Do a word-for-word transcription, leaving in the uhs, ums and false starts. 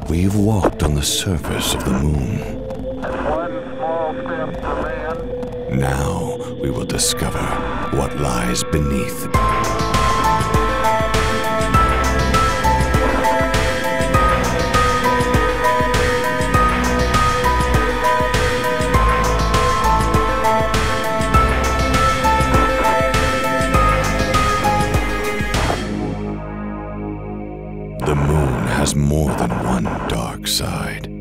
We've walked on the surface of the moon. One small step for man. Now we will discover what lies beneath. The moon has more than one dark side.